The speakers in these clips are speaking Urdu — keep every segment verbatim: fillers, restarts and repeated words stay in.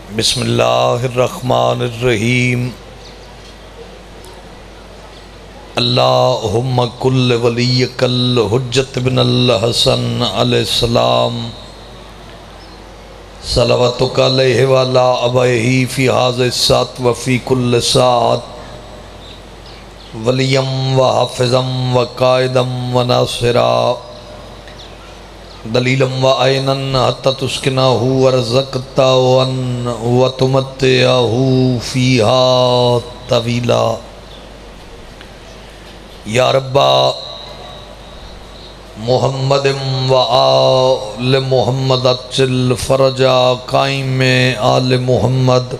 بسم اللہ الرحمن الرحیم اللہم کل ولیک الحجت بن الحسن علیہ السلام صلواتک علیہ وعلا ابائہ فی حاضر الساعت وفی کل ساعت ولیم و حافظم و قائدم و ناصرا دلیلم و عینن حتی تسکناہو ورزقتاون و تمتعہو فیہا طویلا یا ربا محمد و آل محمد اچل فرجا قائم آل محمد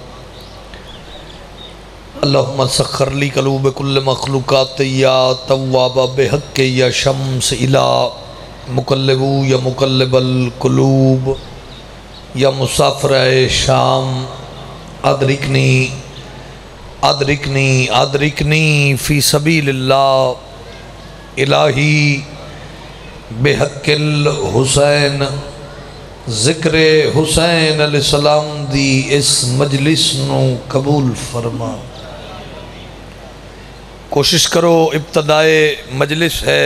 اللہم سخر لی قلوب کل مخلوقات یا تواب بحق یا شمس الہ مقلبو یا مقلب القلوب یا مسافر شام ادرکنی ادرکنی ادرکنی فی سبیل اللہ الہی بحق الحسین ذکر حسین علیہ السلام دی اس مجلس نو قبول فرما۔ کوشش کرو ابتدائے مجلس ہے،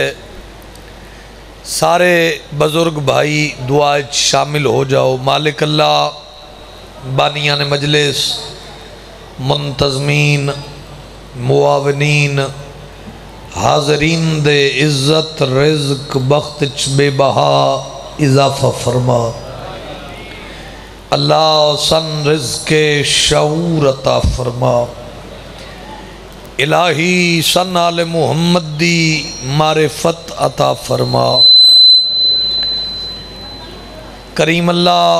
سارے بزرگ بھائی دعا شامل ہو جاؤ۔ مالک اللہ بانیان مجلس، منتظمین، معاونین، حاضرین دے عزت رزق بخت بے بہا اضافہ فرما۔ اللہ سن رزق شعور عطا فرما۔ الہی سن آل محمد دی معرفت عطا فرما۔ کریم اللہ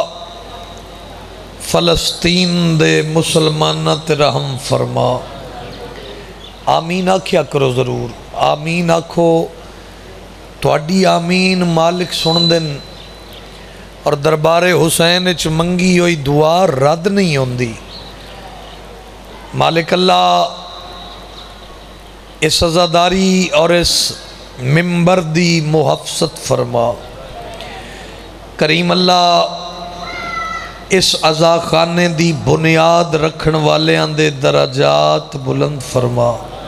فلسطین دے مسلمانات رحم فرما۔ آمین آکھیا کرو ضرور، آمین آکھو۔ تواڈی آمین مالک سن دن، اور دربار حسین اچ منگی ہوئی دعا رد نہیں ہوندی۔ مالک اللہ اس عزاداری اور اس ممبر دی محفظت فرما۔ کریم اللہ اس عزا خانے دی بنیاد رکھن والے اندے درجات بلند فرما۔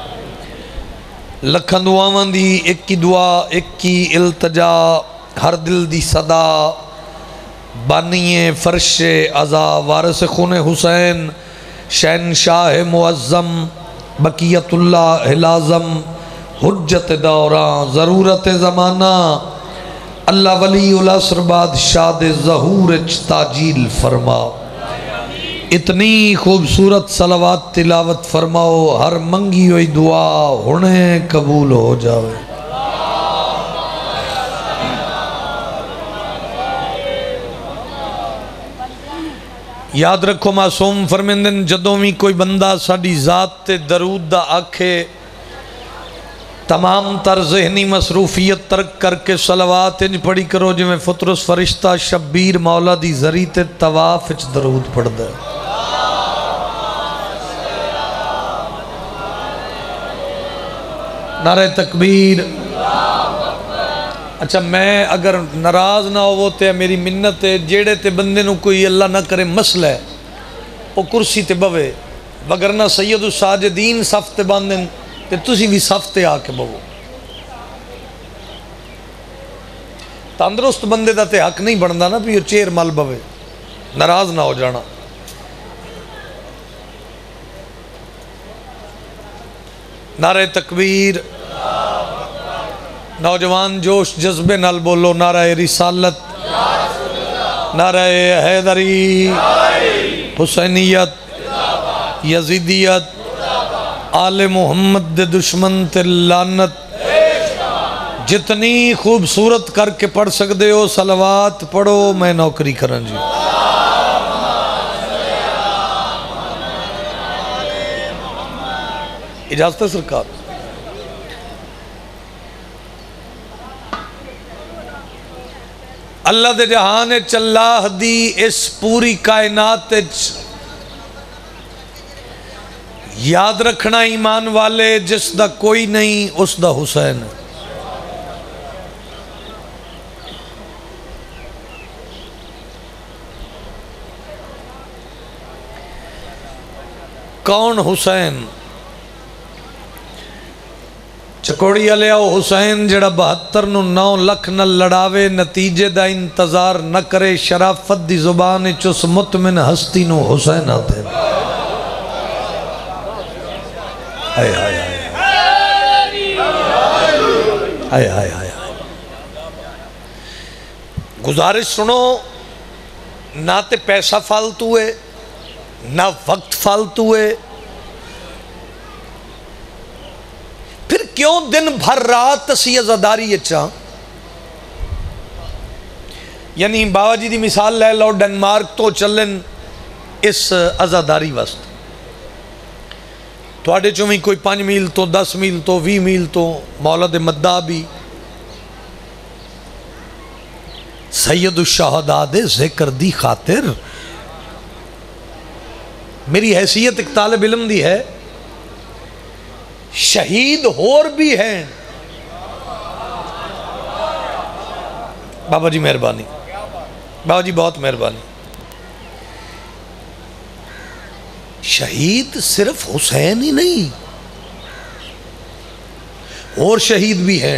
لکھن دعاواں دی ایک کی دعا، ایک کی التجا، ہر دل دی صدا، بانیے فرش عزا وارث خون حسین، شہنشاہ معظم، بقیت اللہ لازم، حجت دوران، ضرورت زمانہ، اللہ ولی العصر بادشاہ ظہور تاجیل فرما۔ اتنی خوبصورت صلوات تلاوت فرماؤ، ہر منگی ہوئی دعا ہونے قبول ہو جاوے۔ یاد رکھو معصوم فرمیندن جدوں بھی کوئی بندہ ساڑی ذات تے درود دا آکھے، تمام تر ذہنی مصروفیت ترک کر کے صلوات انج پڑھی کرو جو میں فطرس فرشتہ شبیر مولا دی ذریعت تواف اچ درود پڑھ دے۔ نعرہ تکبیر۔ اچھا میں اگر ناراض نہ ہو تے میری منت ہے، جیڑے تے بندے نو کوئی اللہ نہ کرے مسئلہ ہے وہ کرسی تے بوے، وگرنہ سید الساجدین صف تے باندن تے تسی بھی صف تے آ کے بوو۔ تندرست بندے دا تے حق نہیں بندا نا بھی چیر مل بوے، ناراض نہ ہو جانا۔ نعرہ تکبیر۔ نوجوان جوش جذبے نال بولو نعرہ رسالت، نعرہ حیدری، حسینیت، یزیدیت، آل محمد دے دشمن تے لعنت۔ جتنی خوبصورت کر کے پڑھ سکتے ہو صلوات پڑھو، میں نوکری کرن جی۔ اجازت ہے سرکار؟ اللہ دے جہان اللہ دی اس پوری کائنات یاد رکھنا ایمان والے، جس دا کوئی نہیں اس دا حسین ہے۔ کون حسین؟ چکوڑی والے آؤ حسین جڑا بہتر نو نو لکھ نہ لڑاوے، نتیجے دا انتظار نہ کرے، شرافت دی زبان چس مطمئن ہستی نو حسین آتے ہیں۔ آئے آئے آئے آئے آئے آئے گزارش سنو، نہ تے پیسہ فالتو ہے نہ وقت فالتو ہے، پھر کیوں دن بھر رات تسی عزاداری اچھا؟ یعنی بابا جی دی مثال لے لو، ڈنمارک تو چلن اس عزاداری وست تواڈے چویں کوئی پانچ میل تو دس میل تو وی میل تو مولد مدہ بھی سید الشہداء دے ذکر دی خاطر میری حیثیت ایک طالب علم دی ہے، شہید ہور بھی ہیں۔ بابا جی مہربانی، بابا جی بہت مہربانی۔ شہید صرف حسین ہی نہیں، اور شہید بھی ہیں۔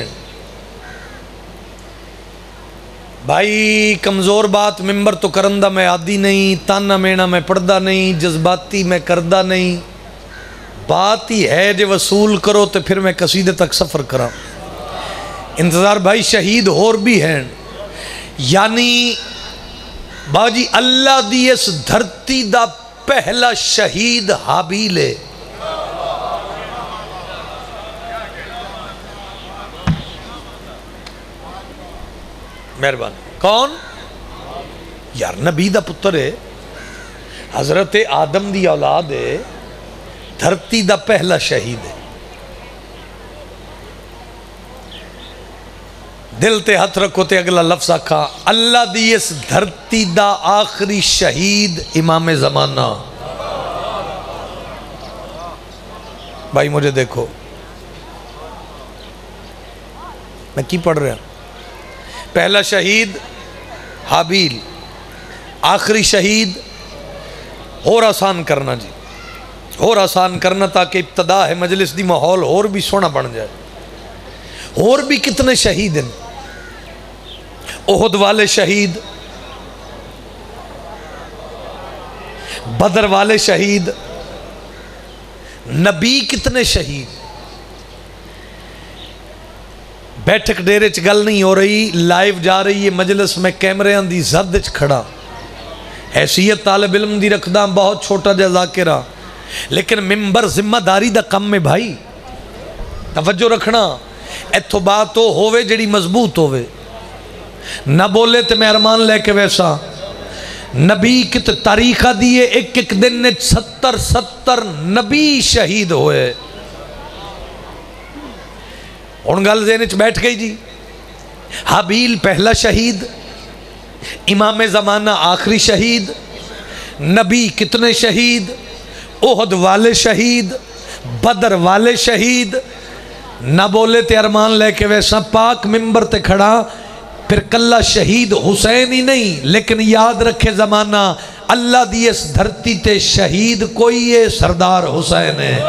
بھائی کمزور بات ممبر تو کرندہ میں عادی نہیں، تانا مینا میں پڑھدا نہیں، جذباتی میں کردہ نہیں، بات ہی ہے جو وصول کرو تو پھر میں قصیدے تک سفر کرا۔ انتظار بھائی شہید اور بھی ہیں، یعنی باجی اللہ دی اس دھرتی دا پہلا شہید حابیل ہے۔ مہربان کون؟ یار نبی دا پتر ہے، حضرت آدم دی اولاد ہے، دھرتی دا پہلا شہید ہے۔ دل تے ہاتھ رکھو تے اگلا لفظ آکھا، اللہ دی اس دھرتی دا آخری شہید امام زمانہ۔ بھائی مجھے دیکھو، میں کی پڑھ رہا ہوں؟ پہلا شہید حابیل، آخری شہید اور آسان کرنا جی، اور آسان کرنا تاکہ ابتدا ہے مجلس دی ماحول اور بھی سونا بن جائے۔ اور بھی کتنے شہید ہیں؟ احد والے شہید، بدر والے شہید، نبی کتنے شہید۔ بیٹھک ڈیرے چ گل نہیں ہو رہی، لائیو جا رہی ہے مجلس میں کیمرے دی زد چ کھڑا، حیثیت طالب علم دی رکھدا بہت چھوٹا جا ذاکرہ، لیکن ممبر ذمہ داری دا کم میں بھائی توجہ رکھنا۔ ایتھو بات تو ہووے جڑی مضبوط ہووے، نہ بولے تے مہرمان لے کے ویسا۔ نبی کت تاریخہ دیئے ایک ایک دن نے ستر ستر نبی شہید ہوئے۔ ان گل ذہن چ بیٹھ گئی جی۔ حابیل پہلا شہید، امام زمانہ آخری شہید، نبی کتنے شہید، احد والے شہید، بدر والے شہید، نہ بولے تے ارمان لے کے ویسا پاک ممبر تے کھڑا۔ پھر کلہ شہید حسین ہی نہیں، لیکن یاد رکھے زمانہ اللہ دی اس دھرتی تے شہید کوئی ہے، سردار حسین ہے۔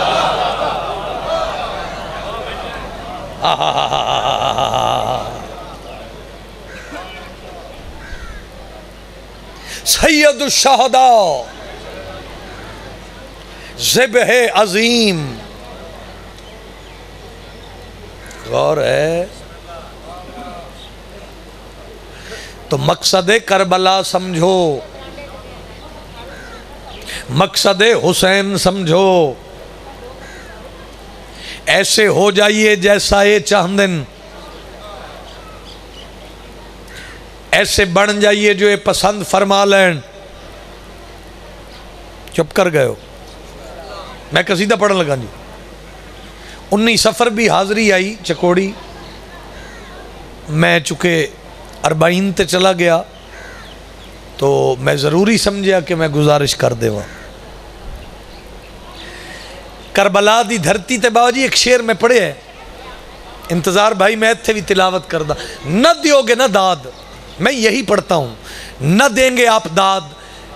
سید الشہداء ذبح عظیم، غور ہے تو مقصد کربلا سمجھو، مقصد حسین سمجھو، ایسے ہو جائیے جیسا یہ چاہندن، ایسے بن جائیے جو یہ پسند فرما لین۔ چپ کر گئے ہو، میں قصیدہ پڑھنے لگا جی۔ انی سفر بھی حاضری آئی چکوڑی، میں چکے اربعین تے چلا گیا تو میں ضروری سمجھا کہ میں گزارش کر دے وہاں۔ کربلا دی دھرتی تے بابا جی ایک شعر میں پڑھے ہے، انتظار بھائی میں تھے بھی تلاوت کردہ، نہ دیو گے نہ داد، میں یہی پڑھتا ہوں، نہ دیں گے آپ داد،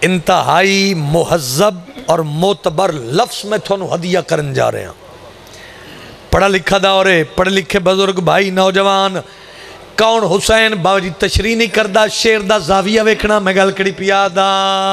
انتہائی مہذب اور معتبر لفظ میں تھانوں ہدیہ کرن جا رہے ہیں. پڑھا لکھا دور ہے، پڑھے لکھے بزرگ بھائی نوجوان. کون حسین بابا جی تشریح نہیں کردہ، شیر دا زاویہ ویکھنا میں گل کڑی پیادا.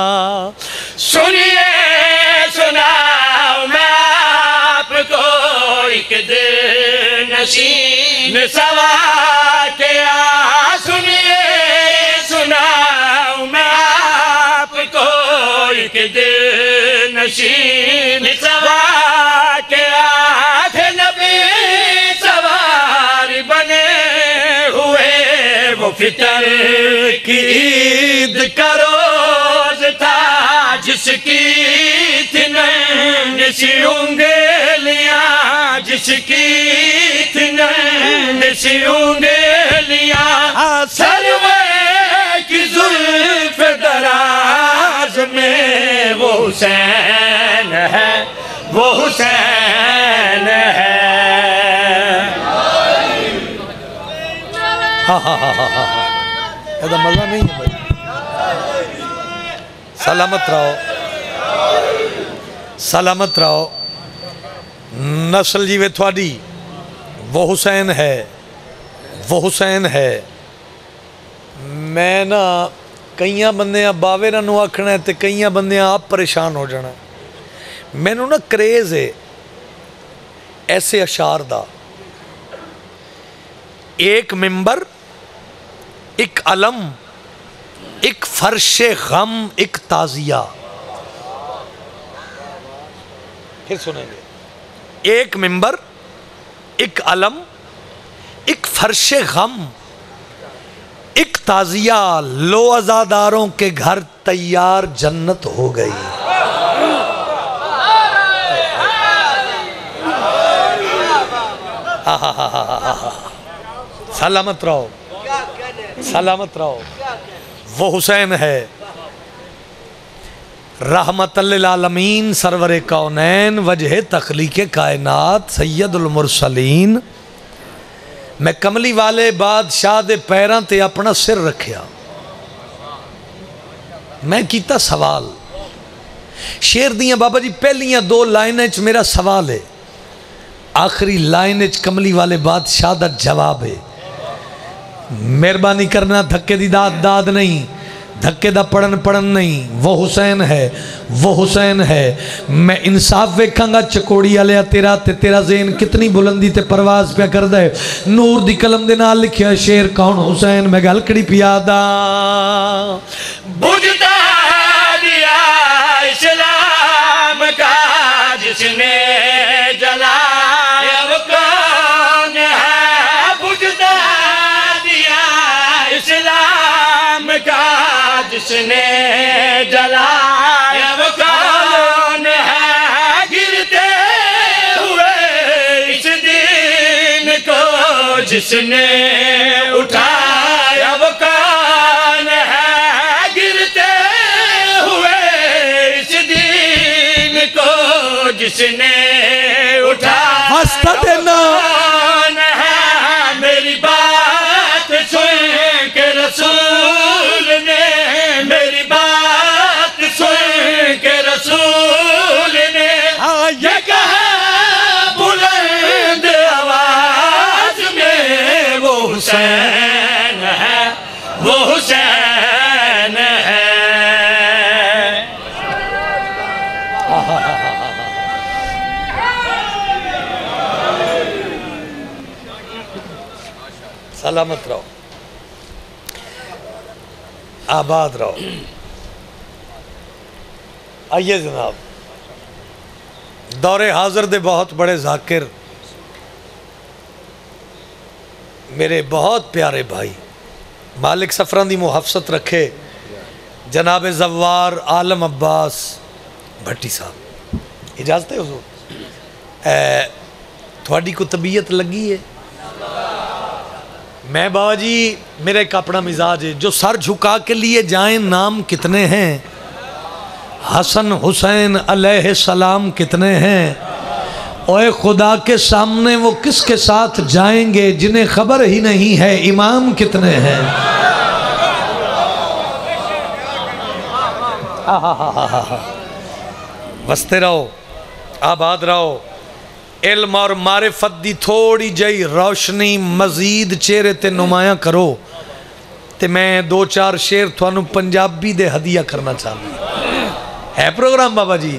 سنیے سناؤ میں آپ کو ایک دل نشین سواقعہ. سنیے سناؤ میں آپ کو ایک دل نشین سواقعہ. تھے نبی سوار بنے ہوئے، وہ فطر کی عید کا روز تھا، جس کی تھی ننھی سی انگلیاں، جس کی تھی ننھی سی انگلیاں. سروے کی زلف دراز میں وہ حسین ہے، وہ حسین ہے. ہاں ہاں ہاں ہاں ہاں ایسا مزہ نہیں ہے بھائی. سلامت رہو، سلامت رہو. نسل جیوے تھوڑی وہ حسین ہے، وہ حسین ہے. میں نا کئیاں بندیاں باویرہ نو آکھنا ہے تے کئیاں بندیاں آپ پریشان ہو جانا ہے. میں نو نا کریز ہے ایسے اشعار دا. ایک ممبر، ایک علم، ایک فرش غم، ایک تازیہ. پھر سنیں گے. ایک ممبر، ایک علم، ایک فرش غم، ایک تازیہ. لو عزاداروں کے گھر تیار جنت ہو گئی. سلامت رہو، سلامت رہو. وہ حسین ہے رحمت للعالمین، سرور کونین، وجہ تخلیق کائنات، سید المرسلین. میں کملی والے بادشاہ دے پیران تے اپنا سر رکھیا. میں کیتا سوال شیر دیاں بابا جی پہلیاں دو لائنچ میرا سوال ہے، آخری لائنچ کملی والے بادشاہ دا جواب ہے. مہربانی کرنا، دھکے دی داد داد نہیں، دھکے دا پڑن پڑن نہیں. وہ حسین ہے، وہ حسین ہے. میں انصاف ویکھاں گا چکوڑی علیہ تیرا تے تیرا ذہن کتنی بلندی تے پرواز پہ کر دے. نور دی قلم دے نال لکھیا شیر کون حسین. میں گل کڑی پیادا. بجھتا دیا اسلام کا جس نے جلایا وہ کون ہے. بجھتا دیا اسلام کا جس نے جلایا وہ کون ہے. گرتے ہوئے اس دین کو جس نے اٹھایا وہ کون ہے. گرتے ہوئے اس دین کو جس نے اٹھایا ہستا دینا کون ہے. میری بات سن کے رسول نے، میری بات سن کے رسول نے یہ کہا بلند آواز میں، وہ حسین ہے، وہ حسین ہے. سلامت رہو، آباد رہو. آئیے جناب، دور حاضر دے بہت بڑے ذاکر، میرے بہت پیارے بھائی مالک سفران دی محافظت رکھے جناب زوار عالم عباس بھٹی صاحب. اجازت ہے حضور؟ تھوڑی کو طبیعت لگی ہے؟ میں بابا جی میرا ایک اپنا مزاج ہے، جو سر جھکا کے لیے جائیں نام کتنے ہیں، حسن حسین علیہ السلام کتنے ہیں، اوے خدا کے سامنے وہ کس کے ساتھ جائیں گے جنہیں خبر ہی نہیں ہے امام کتنے ہیں. وستے رہو آباد رہو علم اور معرفت دی تھوڑی جائی روشنی مزید چہرے تے نمایاں کرو تے میں دو چار شیر تھوانو پنجابی دے ہدیہ کرنا چاہتا ہے پروگرام بابا جی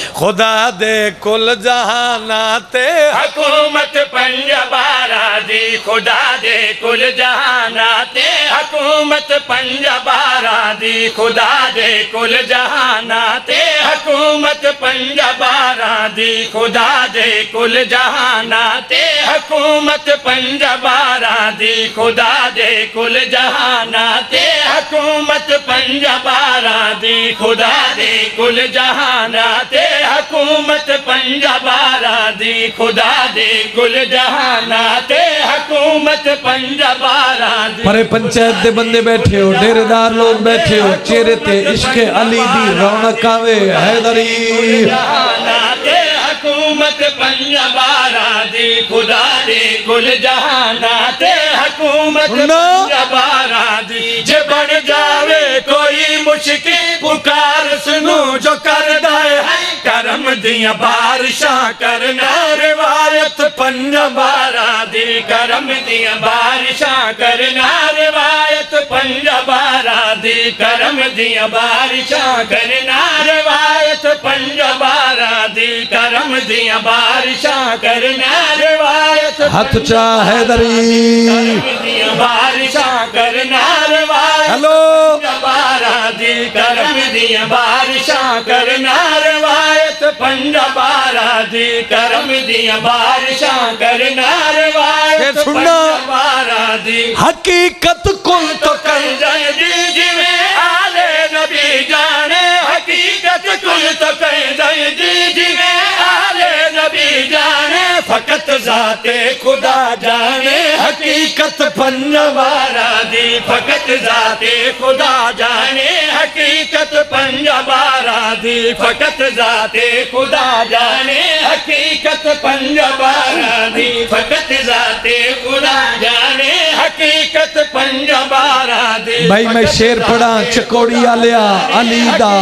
خدا دے کل جہاناتے حکومت پنجابارا دی خدا دے کل جہاناتے حکومت پنجابارا دی خدا دے کل جہاناتے حکومت پنجابارا دی خدا دے کل جہاناتے حکومت پنجابارا دی خدا دے کل جہاناتے حکومت پنجابارا دی خدا دے کل کل جہاناتے حکومت پنجابارا دی خدا دے کل جہاناتے حکومت پنجابارا دی پرے پنچایت دے بندے بیٹھے ہو ڈیرے دار لوگ بیٹھے ہو چہرے تے عشق علی دی رونق آوے حیدری کل جہاناتے حکومت پنجابارا دی خدا دے کل جہاناتے حکومت پنجابارا دی جے بن جاوے کوئی مشکل پکار سنو جو کر دائے کرم دیا بارشاں کرنا روایت پنجابارا دی کرم دیا بارشاں کرنا روایت پنجابارا دی کرم دیا بارشاں کرنا روایت پنجابارا دی کرم دیا بارشاں کرنا روایت ہاتھ چاہ حیدری کرم دیا بارشاں کرنا روایت ہلو پنجابارا دی کرم دیا بارشاں کرنا روایت پنجابارا دی کرم دیا بارشاں کرنا روایت پنجابارا دی حقیقت کل تو کر جائے دی جی میں آلے نبی جانے حقیقت کل تو کر جائے دی جی میں آلے نبی جانے فقط ذات خدا جانے حقیقت پنجابارا دی فقط ذات خدا جانے حقیقت پنجابارا دی فقط ذات خدا جانے حقیقت پنجابارا دی فقط ذات خدا جانے حقیقت پنجابارا دی بھائی میں شیر پڑھا چکوڑی آلیا علی دا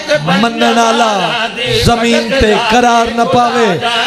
منن آلا زمین تے قرار نہ پاوے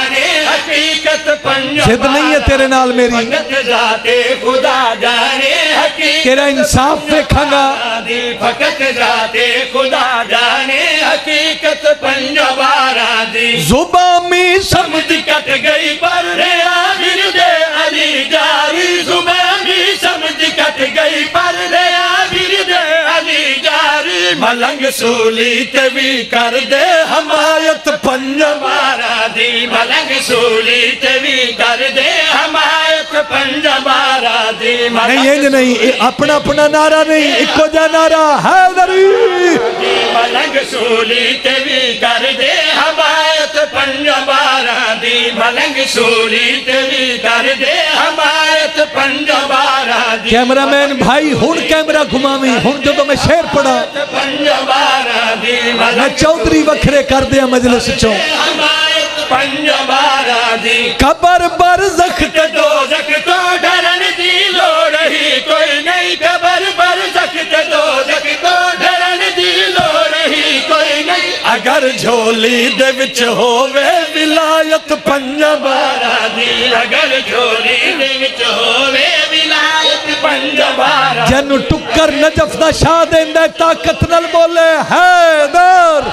حقیقت زد نہیں ہے تیرے نال میری ذات خدا جانے حقیقت تیرا انصاف دیکھا گا فقط ذات خدا جانے حقیقت پنجابارا دی زباں میں سمجھ کٹ گئی پر آمیر دے علی جاری زباں میں سمجھ کٹ گئی پر آمیر دے علی جاری ملنگ سولی تے بھی کر دے حمایت پنجابارا دی ملنگ سولی تے بھی کر دے حمایت پنجابارا دی نہیں یہ نہیں اپنا اپنا نعرہ نہیں اکو جا نعرہ حیدری ملنگ سولی تے بھی کر دے حمایت پنجابارا دی ملنگ سولی تے بھی کر دے حمایت پنجابارا دی کیمرہ مین بھائی ہون کیمرہ گھماوی ہون جو تو میں شیر پڑھا پنجابارا دی میں چودری وکھرے کر دیا مجلس چو حمایت پنجابارا دی قبر برزخ تے دوزخ تو ڈرن دی لو رہی کوئی نہیں قبر برزخ تے دوزخ تو ڈرن دی لو رہی کوئی نہیں اگر جھولی دے وچ ہووے ولایت پنجابارا دی اگر جھولی دے وچ ہووے ولایت پنجابارا جنو ٹکر نجف دا شاہ دیندے طاقت نل بولے حیدر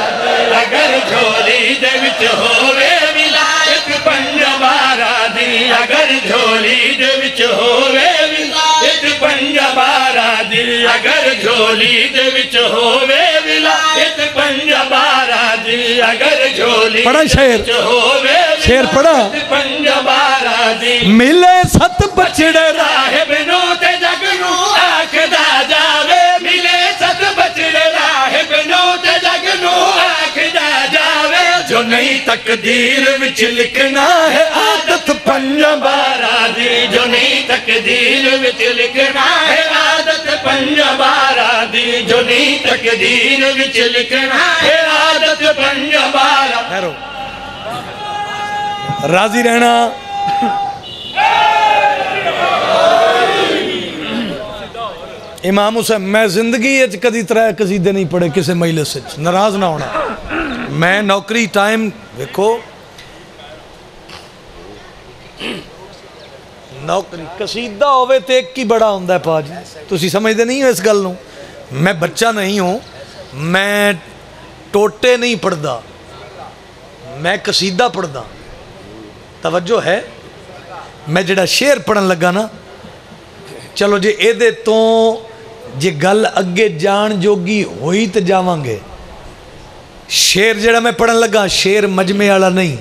اگر جھولی دے وچ ہووے ولایت پنجابارا دی اگر جھولی دے وچ ہووے ولایت پنجابارا دی اگر جھولی دے وچ ہووے ولایت پنجابارا دی اگر جھولی پڑھا شیر شیر پڑھا پنجابارا دی ملے ست بچڑے راہب نو تے جگ نو آکھدا جاوے ملے ست بچڑے راہب نو تے جگ نو آکھدا جاوے جو نہیں تقدیر وچ لکھنا ہے عادت پنجابارا دی جو نہیں تقدیر وچ لکھنا ہے عادت پنجابارا دی جو نہیں تقدیر وچ لکھنا ہے عادت پنجابارا راضی رہنا امام حسین میں زندگی اچ کدی ترے قصیدے نہیں پڑھے کسے مجلس اچ، ناراض نہ ہونا. میں نوکری ٹائم دیکھو نوکری قصیدہ ہوئے تے ایک کی بڑا ہوندہ ہے پا جی. تسی سمجھتے نہیں ہو اس گل نو. میں بچہ نہیں ہوں، میں ٹوٹے نہیں پڑھدا، میں قصیدہ پڑھدا. توجہ ہے. میں جڑا شعر پڑھن لگا نا، چلو جے اے دے تو جے گل اگے جان جوگی ہوئی تے جاواں گے. شعر جڑا میں پڑھن لگا شعر مجمع والا نہیں،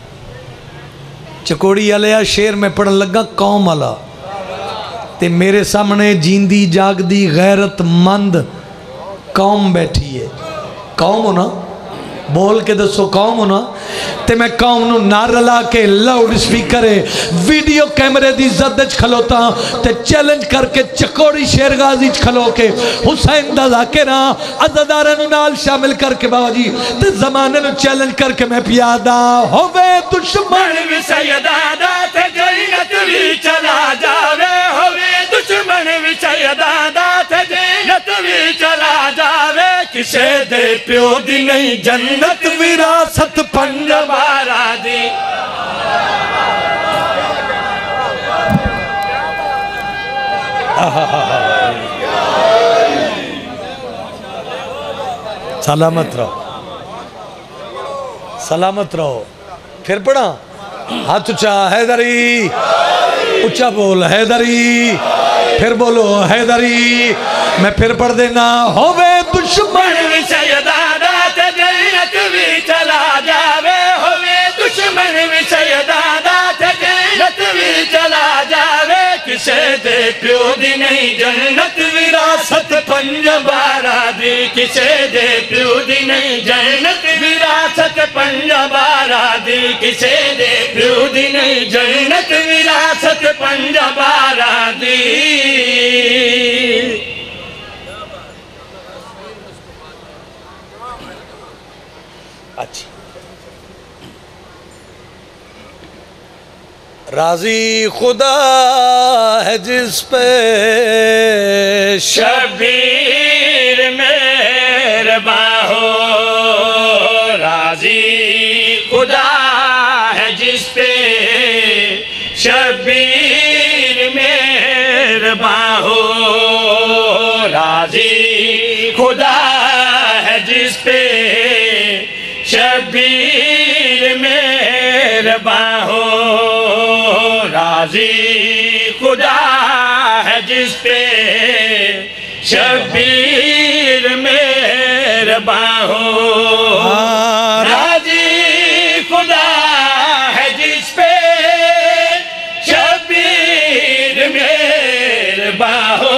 چکوڑی والیا شعر میں پڑھن لگا قوم والا. تے میرے سامنے جیندی جاگ دی غیرت مند قوم بیٹھی ہے. قوم ہو نا، بول کے دسو قوم ہو نا. تے میں قوم نو نار لا کے لاؤڈ سپیکرے ویڈیو کیمرے دی زدج کھلوتا تے چیلنج کر کے چکوڑی شیر غازی کھلو کے حسین دا ذاکرہ عزدارن نال شامل کر کے بابا جی تے زمانے نو چیلنج کر کے میں پیادا ہووے دشمن بھی سیدادا تے جنت بھی چلا جاوے. ہووے دشمن بھی سیدادا تے جنت بھی چلا جاوے. کسے دے پیو دی نہیں جنت وراثت پنج بارا دی. سلامت رہو، سلامت رہو. پھر پڑھا ہاتھ اچھا حیدری، اچھا بول حیدری، پھر بولو حیدری. میں پھر پڑھ دینا ہووے دشمن بھی سیدادا تے جنت بھی چلا جاوے. ہووے دشمن بھی سیدادا تے جنت بھی چلا جاوے. کسے دے پیو دی نہیں جنت وراثت پنج بارا دی. کسے دے پیو دی نہیں جنت وراثت پنج بارا دی. کسے دے پیو دی نہیں جنت وراثت پنج بارا دی. اچھی راضی خدا ہے جس پہ شبیر مہرباں ہو. راضی خدا ہے جس پہ شبیر مہرباں ہو. راضی خدا ہے جس پہ شبیر مہرباں ہو. راضی خدا ہے جس پہ شبیر مہرباں ہو. راضی خدا ہے جس پہ شبیر مہرباں ہو.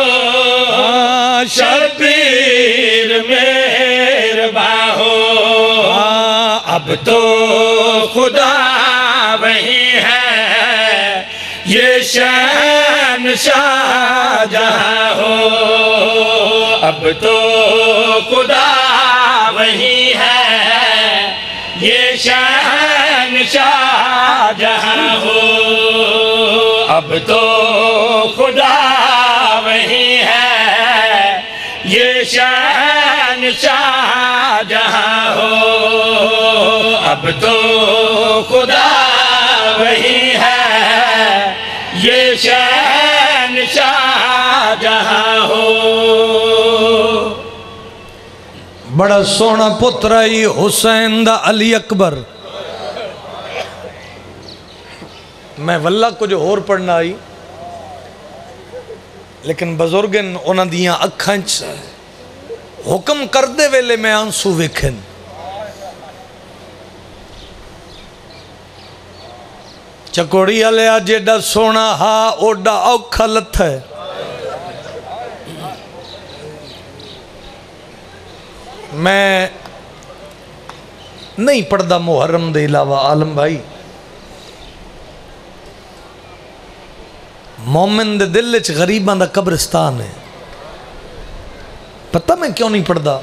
شبیر مہرباں ہو. اب تو خدا وہی ہے یہ شہنشاہ جہاں ہو. اب تو خدا وہی ہے یہ شہنشاہ جہاں ہو. اب تو خدا وہی ہے یہ شہنشاہ جہاں ہو. اب تو خدا وہی ہے یہ شہنشاہ جہاں ہو. بڑا سونا پتر آئی حسین دا علی اکبر. میں واللہ کچھ اور پڑھنا آئی لیکن بزرگن انہاں دیاں اکھانچ حکم کر دے ویلے میں آنسو ویکھن. چکوڑی آلیا جیڈا سونا ہا اوڈا اوکھا لت ہے. میں نہیں پڑھدا محرم دے علاوہ عالم بھائی. مومن دے دل وچ غریباں دا قبرستان ہے. پتہ میں کیوں نہیں پڑھدا؟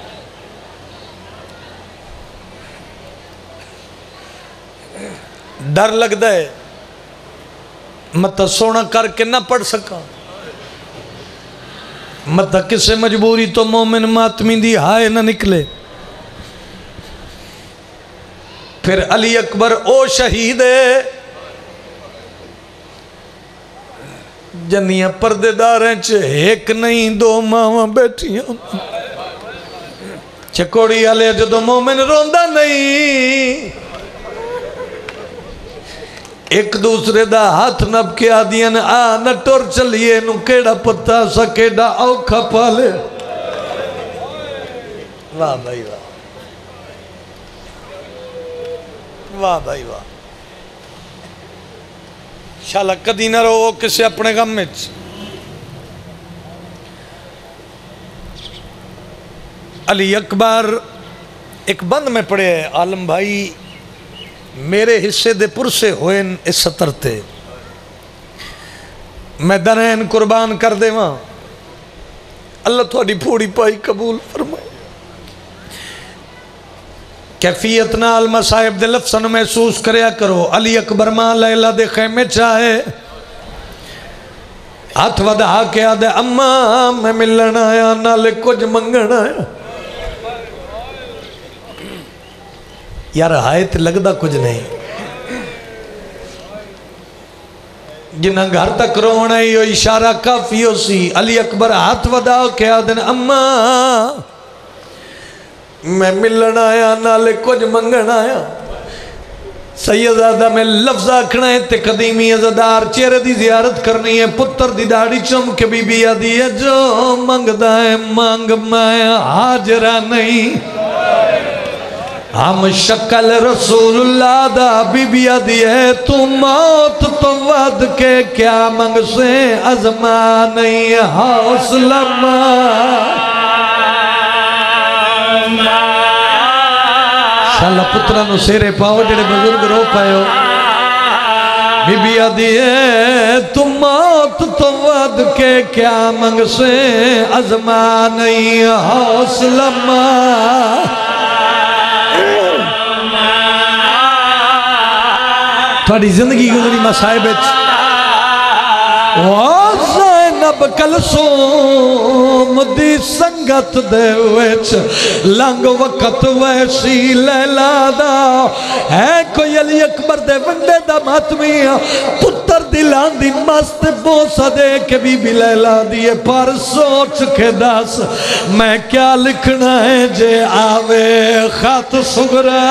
ڈر لگدا ہے مت سونا کر کے نہ پڑھ سکا. مت کسے مجبوری تو مومن ماتمی دی ہائے نہ نکلے. پھر علی اکبر او شہید ہے جنیاں پردے داریں چھے ایک نہیں دو ماں بیٹھیاں. چکوڑی آلے جدو مومن روندہ نہیں ایک دوسرے دا ہاتھ نب کے آدین آ نہ ٹور چلیے نو کیڑا پتا سکیڑا اوکھا پالے. واہ بھائی واہ واہ بھائی واہ. شالا کدی نہ رو کسے اپنے غم میں. علی اکبر ایک بند میں پڑے ہے عالم بھائی میرے حصے دے پرسے ہوئے اس سطر تے میں درین قربان کر دے وہاں اللہ تھوڑی پھوڑی پائی قبول فرمائے. کیفیت نال مصائب دے لفظاں محسوس کریا کرو. علی اکبر ماں لیلہ دے خیمے چاہے ہاتھ ودا کے آدھے اماں میں ملن آیا نالے کچھ منگن آیا. یار ہائے تے لگدا کچھ نہیں جنہ گھر تک رونا ہی ہو اشارہ کافی ہو سی. علی اکبر ہاتھ ودا کے آدھے اماں میں ملن آیا نالے کچھ منگن آیا. سیدزادہ میں لفظ آکھنا ہے تے قدیمی عزدار چہرے دی زیارت کرنی ہے. پتر دی داڑی چم کے بی بی آدھی ہے جو منگدہ ہے مانگ میں حاجرہ نہیں. ہم شکل رسول اللہ دا بی بی آدھی ہے تو موت تو ود کے کیا منگ سے ازما نہیں حوصلہ ماں. شالا پترہ نو سیرے پاؤ جڑے بزرگ رو پائے ہو. بی بی آدھی ہے تو موت تو ود کے کیا منگ سے ازما نہیں حوصلہ ماں. تھوڑی زندگی گزری مصائب زینب کلثوم دی سنگت دے وچ لنگ وقت ویسی لیلا دا ہے کوئی علی اکبر دے ونڈے دا ماتمی پتر دلان دی مست بوسا دے کے بی بی لیلا دیے پر سوچ کے دس میں کیا لکھنا ہے جے آوے خط سگرہ.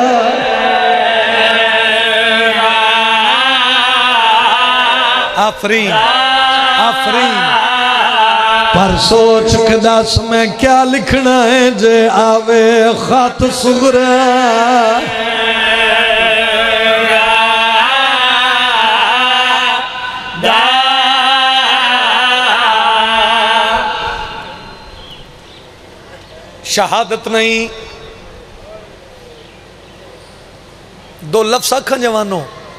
آفرین آفرین پر سوچ کے دس میں کیا لکھنا ہے جے آوے خط سگرہ. شہادت نہیں دو لفظ آکھاں جوانوں.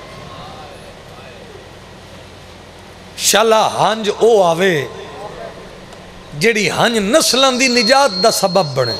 شالا ہنج او آوے جیڑی ہنج نسلان دی نجات دا سبب بنے.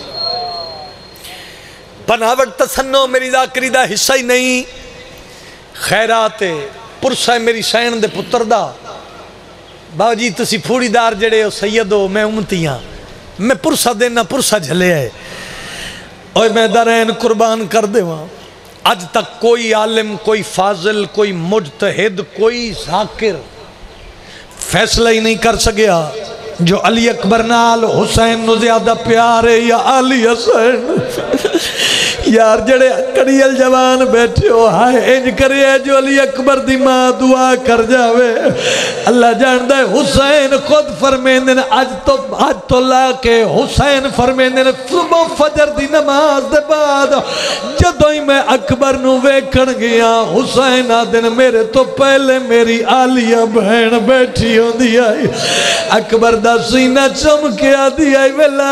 بناوٹ تسنو میری ذاکری دا حصہ ہی نہیں. خیرات پرسہ میری سین دے پتر دا باو جی تسی پھوڑی دار جڑے ہو سیدو میں امتیاں میں پرسہ دینا پرسہ جھلے ہے اور میں درین قربان کر دے وہاں. آج تک کوئی عالم کوئی فاضل کوئی مجتہد کوئی ذاکر فیصلہ ہی نہیں کر سکیا جو علی اکبر نال حسین نو زیادہ پیارے یا علی حسین. یار جڑے کڑیل جوان بیٹھے ہو ہائے انج کرے جو علی اکبر دی ماں دعا کر جاوے اللہ جاندہ ہے. حسین خود فرمیندن آج تو آج تو لا کے حسین فرمیندن صبح فجر دی نماز دے بعد جدوں ہی میں اکبر نو ویکھن گیا حسین آدن میرے تو پہلے میری عالیہ بہن بیٹھی ہوں دی آئی. اکبر دا سینہ چمکیا دی آئی ویلال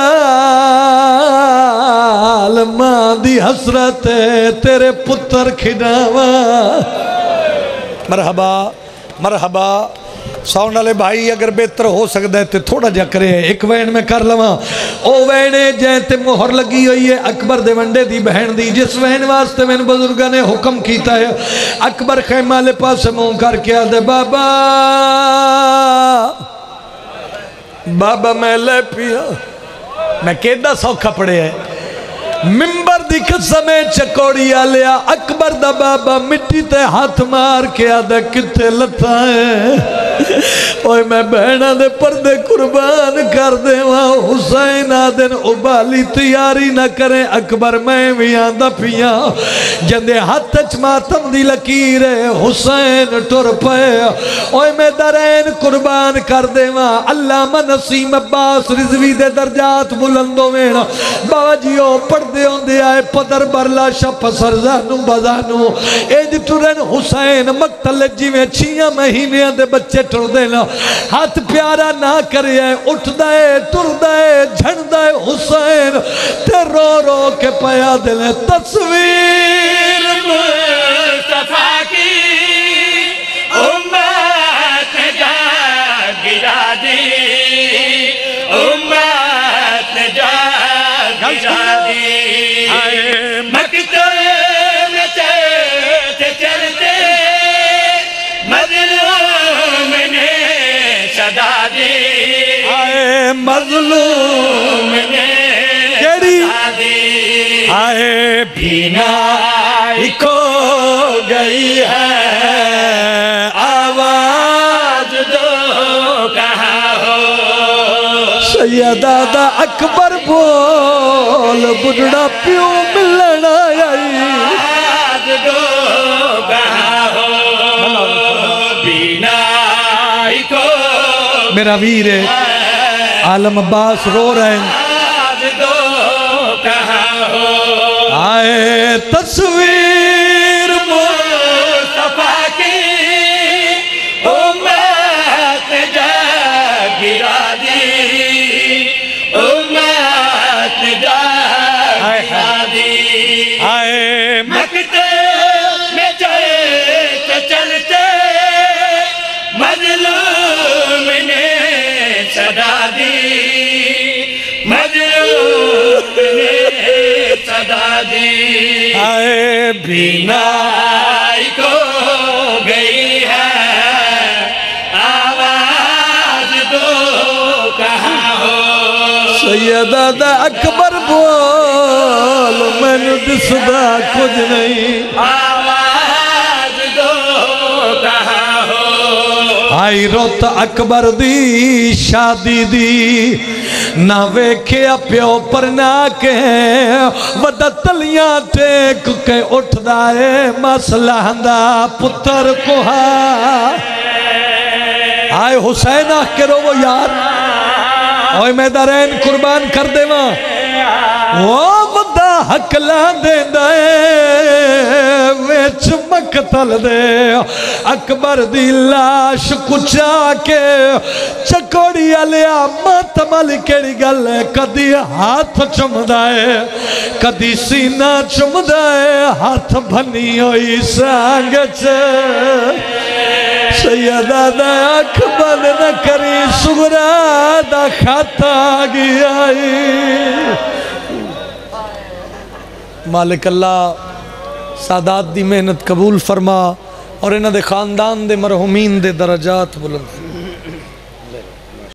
ماں دی حسرت تیرے پتر کھڑاوا. مرحبا مرحبا. ساؤنڈ والے بھائی اگر بہتر ہو سکتا ہے تو تھوڑا جا کرے ایک وین میں کر لواں. او وینے جیتے مہر لگی ہوئی ہے اکبر دے ونڈے دی بہن دی جس وین واسطے میں بزرگاں نے حکم کیتا ہے. اکبر خیمہ لے پاس منہ کر کے آدھے بابا بابا میں لے پیا میں کیدہ سوکھا پڑے ہے ممبر دی قسمیں چکوڑیا لیا اکبر دا بابا مٹی تے ہاتھ مار کے آدھا کتے لتا ہے اوہ میں بہنہ دے پردے قربان کر دے وہاں حسین آدھن ابالی تیاری نہ کریں اکبر میں بھی آندہ پیا جندے ہاتھ چماتم دی لکیر ہے حسین ٹر پے اوہ میں درین قربان کر دے وہاں علامہ نسیم عباس رضوی دے درجات بلندوں میں بابا جیو پڑھ دے ہوں دے آئے پدر برلا شپ سرزانو بزانو ایج ترین حسین مقتل جی میں چھیاں مہینے دے بچے ٹر دینا ہاتھ پیارا نہ کرے اٹھ دائے ٹر دائے جھڑ دائے حسین تے رو رو کے پیا دلے تصویر مصطفیٰ کی امت جا گرا دی امت جا گرا دی مقتل میں چلتے چلتے مظلوم نے صدا دی آئے مظلوم نے صدا دی آئے بینائی کو گئی ہے آواز دو کہاں ہو سیدہ دا اکبر بول بڑھڑا پیو ملن آئی آواز دو کہاں ہو بینائی کو میرا ویر عالم عباس رو رہے ہیں آواز دو کہاں ہو آئے تصویر مصطفیٰ کی امت جا گرا دی امت جا گرا دی آئے مقتل میں چلتے چلتے مظلوم نے صدا دی مظلوم نے صدا دی آئے بینائی کو گئی ہے آواز دو کہاں ہو سیدہ دا اکبر بول میں نے دسدہ کچھ نہیں آواز دو کہاں ہو آئی روت اکبر دی شادی دی نہ ویکھیا پیو پر نہ کے ودہ تلیاں ٹیک کے اٹھ دائے مسئلہ دا پتر کوہا آئے حسین آہ کے رو وہ یار اوہ میں دارین قربان کر دے ماں وہ ودہ حق لان دے دائے ویچ مقتل دے اکبر دی لاش کچا کے چکوڑی علیا ماتم علی کیڑی گل ہے کدی ہاتھ چم دائے کدی سینہ چم دائے ہاتھ بھنی ہوئی سانگ چے سیدہ دا اکبر نہ کری سگرہ دا خطا گیا مالک اللہ سادات دی محنت قبول فرما اور انہ دے خاندان دے مرحومین دے درجات بلند